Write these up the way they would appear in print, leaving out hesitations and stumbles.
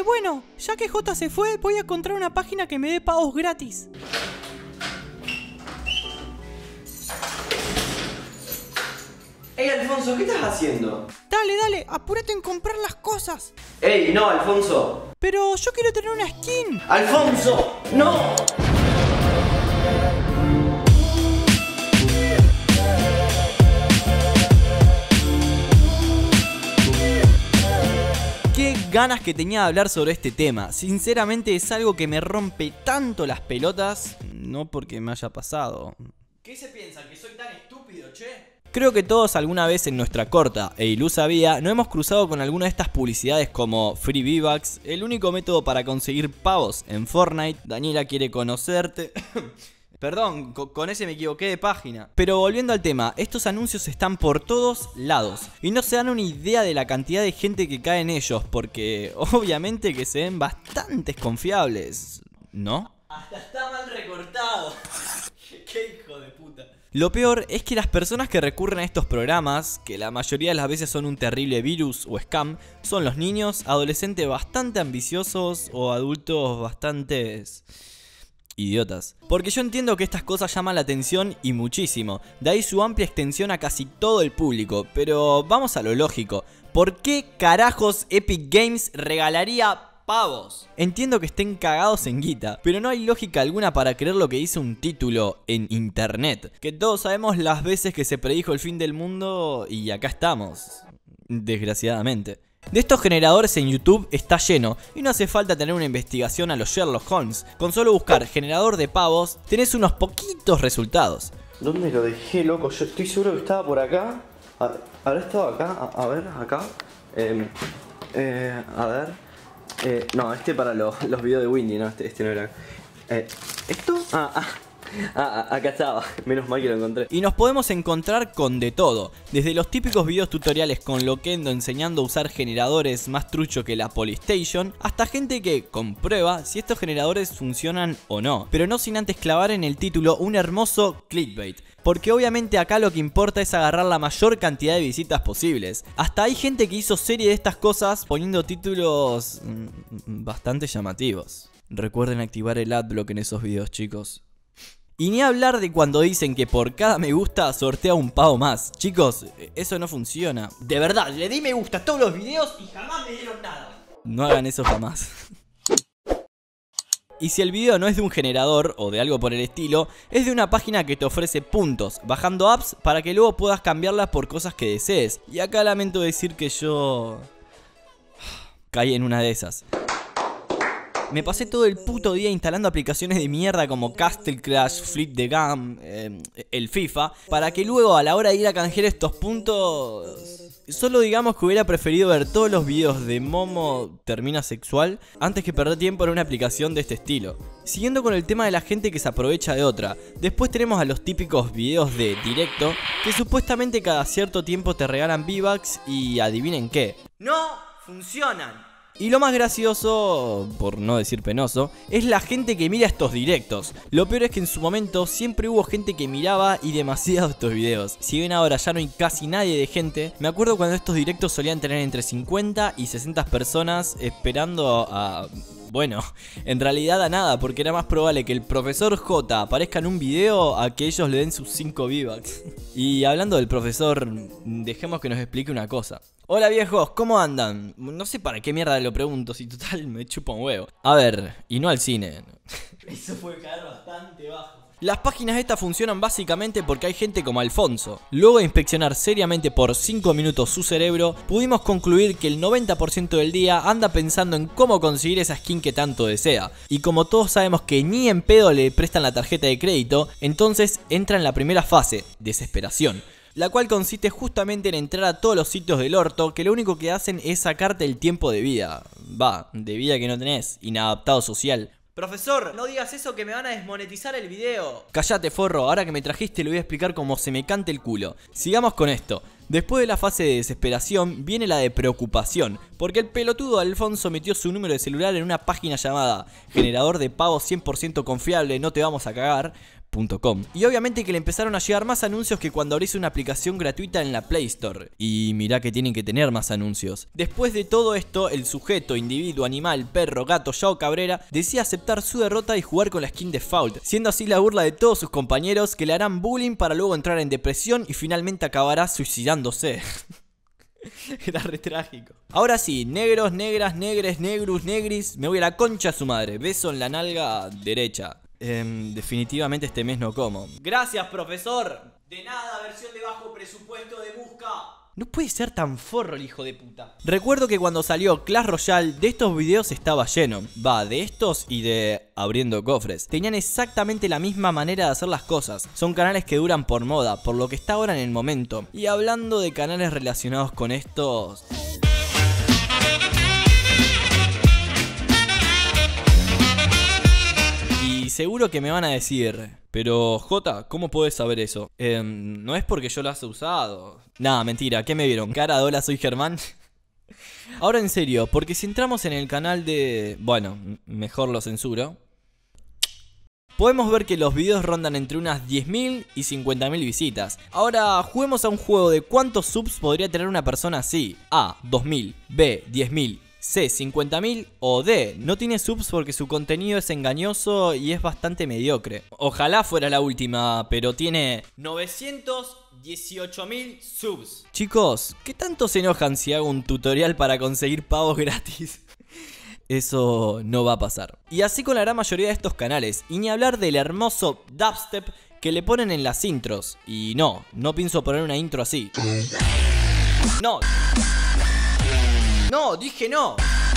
bueno, ya que J se fue, voy a encontrar una página que me dé pavos gratis. Ey, Alfonso, ¿qué estás haciendo? Dale, apúrate en comprar las cosas. Ey, no, Alfonso. Pero yo quiero tener una skin. ¡Alfonso! ¡No! Qué ganas que tenía de hablar sobre este tema. Sinceramente es algo que me rompe tanto las pelotas, no porque me haya pasado. ¿Qué se piensan? ¿Que soy tan estúpido, che? Creo que todos alguna vez en nuestra corta e ilusa vida nos hemos cruzado con alguna de estas publicidades como Free V-Bucks, el único método para conseguir pavos en Fortnite, Daniela quiere conocerte... Perdón, con ese me equivoqué de página. Pero volviendo al tema, estos anuncios están por todos lados y no se dan una idea de la cantidad de gente que cae en ellos, porque obviamente que se ven bastante confiables, ¿no? Hasta está mal recortado. Qué hijo de puta. Lo peor es que las personas que recurren a estos programas, que la mayoría de las veces son un terrible virus o scam, son los niños, adolescentes bastante ambiciosos o adultos bastante idiotas. Porque yo entiendo que estas cosas llaman la atención y muchísimo, de ahí su amplia extensión a casi todo el público, pero vamos a lo lógico. ¿Por qué carajos Epic Games regalaría pavos? Entiendo que estén cagados en guita, pero no hay lógica alguna para creer lo que dice un título en internet. Que todos sabemos las veces que se predijo el fin del mundo y acá estamos, desgraciadamente. De estos generadores en YouTube está lleno y no hace falta tener una investigación a los Sherlock Holmes. Con solo buscar generador de pavos tenés unos poquitos resultados. ¿Dónde lo dejé, loco? Yo estoy seguro que estaba por acá. ¿Habrá estado acá? A ver, acá. A ver. No, este para los videos de Windy, no, este no era. ¿Esto? Acá estaba, menos mal que lo encontré. Y nos podemos encontrar con de todo, desde los típicos videos tutoriales con Loquendo enseñando a usar generadores más trucho que la Polystation, hasta gente que comprueba si estos generadores funcionan o no, pero no sin antes clavar en el título un hermoso clickbait. Porque obviamente acá lo que importa es agarrar la mayor cantidad de visitas posibles. Hasta hay gente que hizo serie de estas cosas poniendo títulos bastante llamativos. Recuerden activar el adblock en esos videos, chicos. Y ni hablar de cuando dicen que por cada me gusta sortea un pavo más. Chicos, eso no funciona. De verdad, le di me gusta a todos los videos y jamás me dieron nada. No hagan eso jamás. Y si el video no es de un generador o de algo por el estilo, es de una página que te ofrece puntos, bajando apps para que luego puedas cambiarlas por cosas que desees. Y acá lamento decir que yo caí en una de esas. Me pasé todo el puto día instalando aplicaciones de mierda como Castle Crash, Flip the Gun, el FIFA, para que luego a la hora de ir a canjear estos puntos... Solo digamos que hubiera preferido ver todos los videos de Momo termina sexual antes que perder tiempo en una aplicación de este estilo. Siguiendo con el tema de la gente que se aprovecha de otra, después tenemos a los típicos videos de directo que supuestamente cada cierto tiempo te regalan V-Bucks y adivinen qué. No funcionan. Y lo más gracioso, por no decir penoso, es la gente que mira estos directos. Lo peor es que en su momento siempre hubo gente que miraba y demasiado estos videos. Si bien ahora ya no hay casi nadie de gente, me acuerdo cuando estos directos solían tener entre 50 y 60 personas esperando a... Bueno, en realidad a nada, porque era más probable que el profesor J aparezca en un video a que ellos le den sus 5 V-Bucks. Y hablando del profesor, dejemos que nos explique una cosa. Hola viejos, ¿cómo andan? No sé para qué mierda lo pregunto, si total me chupa un huevo. A ver, y no al cine. Eso fue caer bastante bajo. Las páginas estas funcionan básicamente porque hay gente como Alfonso. Luego de inspeccionar seriamente por 5 minutos su cerebro, pudimos concluir que el 90% del día anda pensando en cómo conseguir esa skin que tanto desea. Y como todos sabemos que ni en pedo le prestan la tarjeta de crédito, entonces entra en la primera fase, desesperación. La cual consiste justamente en entrar a todos los sitios del orto que lo único que hacen es sacarte el tiempo de vida. Va, de vida que no tenés, inadaptado social. Profesor, no digas eso que me van a desmonetizar el video. Cállate forro, ahora que me trajiste le voy a explicar cómo se me cante el culo. Sigamos con esto. Después de la fase de desesperación viene la de preocupación, porque el pelotudo Alfonso metió su número de celular en una página llamada generador de pagos 100% confiable, no te vamos a cagar. Y obviamente que le empezaron a llegar más anuncios que cuando abrís una aplicación gratuita en la Play Store. Y mirá que tienen que tener más anuncios. Después de todo esto, el sujeto, individuo, animal, perro, gato, Yao Cabrera decide aceptar su derrota y jugar con la skin default, siendo así la burla de todos sus compañeros que le harán bullying para luego entrar en depresión y finalmente acabará suicidándose. Era re trágico. Ahora sí, negros, negras, negres, negrus, negris, me voy a la concha a su madre. Beso en la nalga derecha. Definitivamente este mes no como. Gracias, profesor. De nada, versión de bajo presupuesto de Busca. No puede ser tan forro el hijo de puta. Recuerdo que cuando salió Clash Royale, de estos videos estaba lleno. Va, de estos y de abriendo cofres. Tenían exactamente la misma manera de hacer las cosas. Son canales que duran por moda, por lo que está ahora en el momento. Y hablando de canales relacionados con estos... Y seguro que me van a decir... Pero, Jota, ¿cómo puedes saber eso? No es porque yo lo haya usado. Nada, mentira, ¿qué me vieron? Cara de hola, soy Germán. Ahora en serio, porque si entramos en el canal de... Bueno, mejor lo censuro. Podemos ver que los videos rondan entre unas 10.000 y 50.000 visitas. Ahora, juguemos a un juego de cuántos subs podría tener una persona así. A, 2.000, B, 10.000. C, 50.000 o D, no tiene subs porque su contenido es engañoso y es bastante mediocre. Ojalá fuera la última, pero tiene 918.000 subs. Chicos, ¿qué tanto se enojan si hago un tutorial para conseguir pavos gratis? Eso no va a pasar. Y así con la gran mayoría de estos canales, y ni hablar del hermoso dubstep que le ponen en las intros. Y no pienso poner una intro así. No, dije no.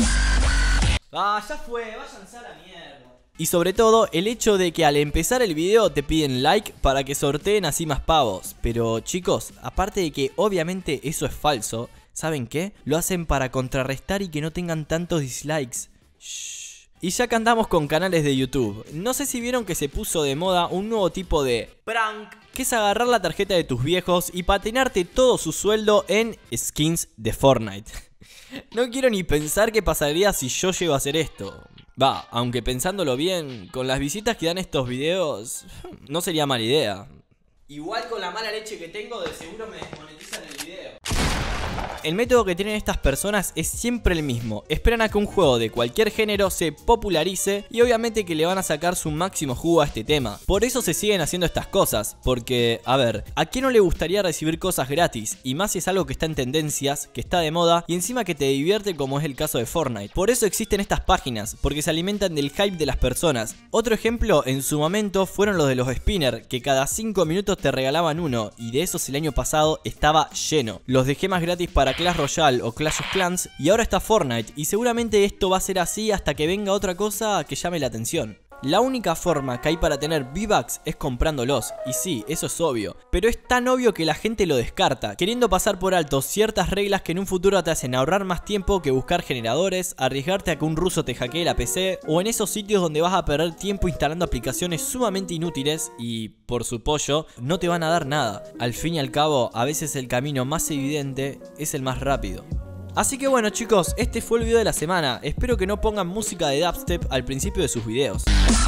Ah, ya fue, váyanse a la mierda. Y sobre todo, el hecho de que al empezar el video te piden like para que sorteen así más pavos. Pero chicos, aparte de que obviamente eso es falso, ¿saben qué? Lo hacen para contrarrestar y que no tengan tantos dislikes. Shh. Y ya que andamos con canales de YouTube, no sé si vieron que se puso de moda un nuevo tipo de prank, que es agarrar la tarjeta de tus viejos y patinarte todo su sueldo en skins de Fortnite. No quiero ni pensar qué pasaría si yo llego a hacer esto. Va, aunque pensándolo bien, con las visitas que dan estos videos, no sería mala idea. Igual con la mala leche que tengo, de seguro me desmonetizan el video. El método que tienen estas personas es siempre el mismo. Esperan a que un juego de cualquier género se popularice y obviamente que le van a sacar su máximo jugo a este tema. Por eso se siguen haciendo estas cosas, porque, a ver, ¿a quién no le gustaría recibir cosas gratis? Y más si es algo que está en tendencias, que está de moda y encima que te divierte, como es el caso de Fortnite. Por eso existen estas páginas, porque se alimentan del hype de las personas. Otro ejemplo en su momento fueron los de los spinners, que cada 5 minutos te regalaban uno, y de esos el año pasado estaba lleno. Los dejé más gratis para Clash Royale o Clash of Clans y ahora está Fortnite, y seguramente esto va a ser así hasta que venga otra cosa que llame la atención. La única forma que hay para tener V-Bucks es comprándolos, y sí, eso es obvio, pero es tan obvio que la gente lo descarta, queriendo pasar por alto ciertas reglas que en un futuro te hacen ahorrar más tiempo que buscar generadores, arriesgarte a que un ruso te hackee la PC, o en esos sitios donde vas a perder tiempo instalando aplicaciones sumamente inútiles y, por su pollo, no te van a dar nada. Al fin y al cabo, a veces el camino más evidente es el más rápido. Así que bueno chicos, este fue el video de la semana. Espero que no pongan música de dubstep al principio de sus videos.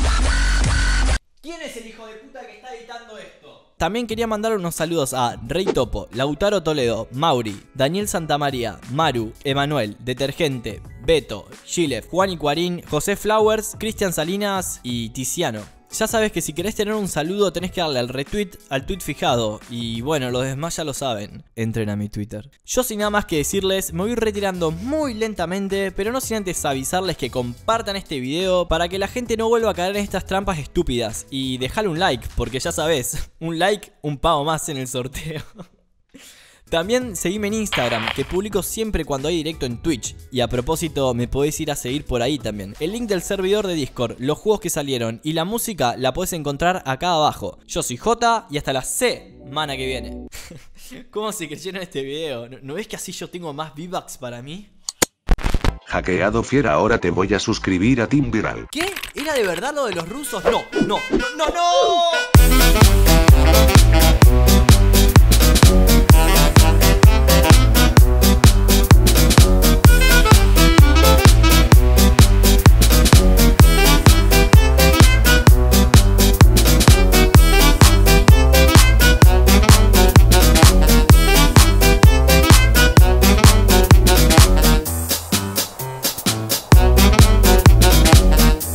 ¿Quién es el hijo de puta que está editando esto? También quería mandar unos saludos a Rey Topo, Lautaro Toledo, Mauri, Daniel Santamaría, Maru, Emanuel, Detergente, Beto, Gilef, Juan y Cuarín, José Flowers, Cristian Salinas y Tiziano. Ya sabes que si querés tener un saludo tenés que darle al retweet al tweet fijado. Y bueno, los demás ya lo saben. Entren a mi Twitter. Yo sin nada más que decirles, me voy retirando muy lentamente, pero no sin antes avisarles que compartan este video para que la gente no vuelva a caer en estas trampas estúpidas. Y dejale un like, porque ya sabes, un like, un pavo más en el sorteo. También seguime en Instagram, que publico siempre cuando hay directo en Twitch. Y a propósito, me podés ir a seguir por ahí también. El link del servidor de Discord, los juegos que salieron y la música la podés encontrar acá abajo. Yo soy Jota y hasta la semana que viene. ¿Cómo se creyeron este video? ¿No ves que así yo tengo más V-Bucks para mí? Hackeado fiera, ahora te voy a suscribir a Team Viral. ¿Qué? ¿Era de verdad lo de los rusos? No.